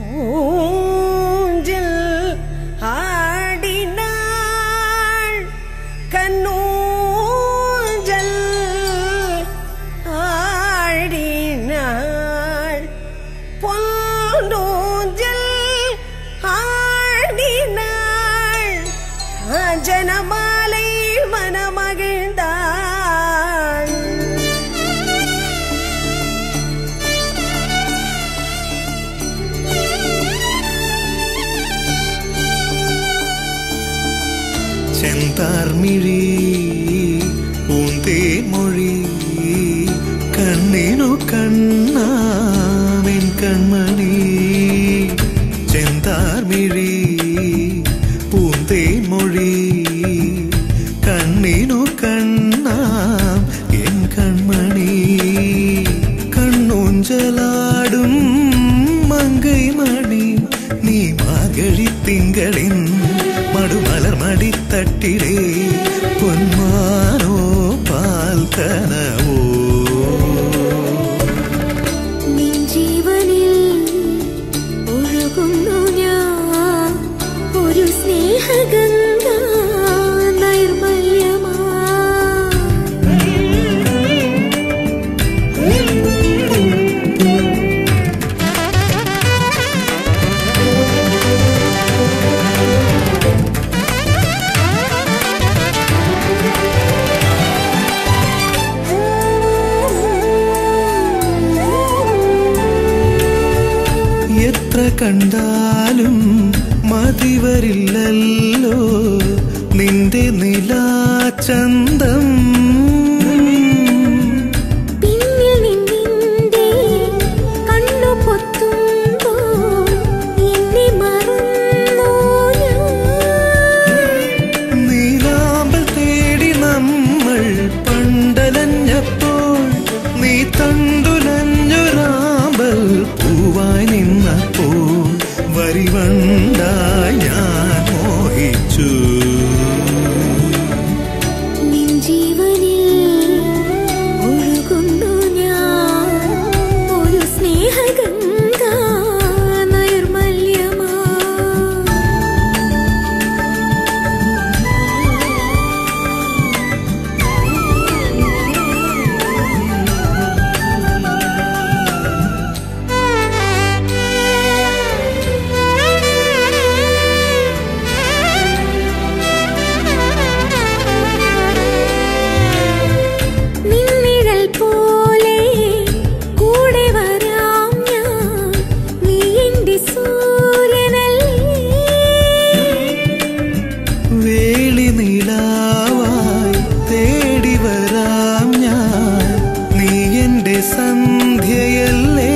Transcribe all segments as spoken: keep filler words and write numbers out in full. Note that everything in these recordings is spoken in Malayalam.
ஊஞ்சில் ஆடினாள் கண்ணூஞ்சல் ஆடினாள் பொன்னூஞ்சல் ஆடினாள் ஜனமாலை மனமகிழ்ந்தாள். ചെന്താർമിഴി പൂന്തേൻമൊഴി കണ്ണിനു കണ്ണാമെൻ കൺമണി. ചെന്താർമിഴി പൂന്തേൻമൊഴി കണ്ണിനു കണ്ണാം എൻ കൺമണി. കണ്ണൂഞ്ചലാടും മങ്കൈ മണി നീ മാർഗഴി തിങ്കളിൻ മടുമലർ മടിത്തട്ടിലേ പൊന്മാനോ പാൽക്കനവോ. നിൻ ജീവനിൽ ഒഴുകുന്നു ഞാൻ ഒരു സ്നേഹഗംഗ നൈർമല്യമാ. എത്ര കണ്ടാലും മതിവരില്ലല്ലോ നിന്റെ നിലാചന്തം. പിന്നിൽ നിന്നിന്റെ കണ്ണു പൊത്തുമ്പോൾ എന്നെ മറന്നു ഞാൻ. നീലാമ്പൽ തേടി നമ്മൾ പണ്ടലഞ്ഞപ്പോൾ നീ തണ്ടുലഞ്ഞൊരാമ്പൽ പൂവായി നിന്നപ്പോൾ വരിവണ്ടായി ഞാൻ മോഹിച്ചു. നിൻ ജീവനിൽ ഒഴുകുന്നു ഞാൻ ഒരു സ്നേഹഗംഗ നൈർമല്യമാ. നിന്നിഴൽ പോലെ കൂടെ വരാം ഞാൻ നീ എന്റെ സൂര്യനല്ലേ. വേളി നിലാവായി തേടി വരാം ഞാൻ നീ എന്റെ സന്ധ്യയല്ലേ.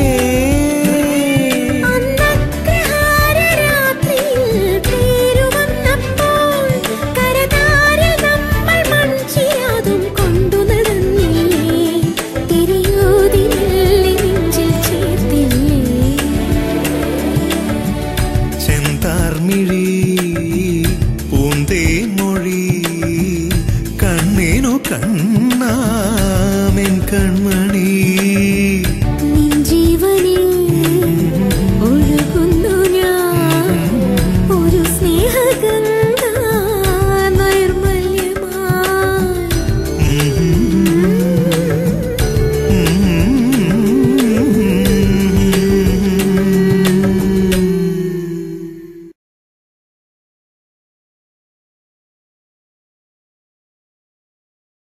അന്നഗ്രഹാരരാത്രിയിൽ പേരുവന്നപ്പോൾ കരതാരിൽ നമ്മൾ മൺചിരാതും കൊണ്ടു നടന്നില്ലേ. തിരിയൂതി മെല്ലെ നെഞ്ചിൽ ചേർത്തില്ലേ. ചെന്താർമിഴി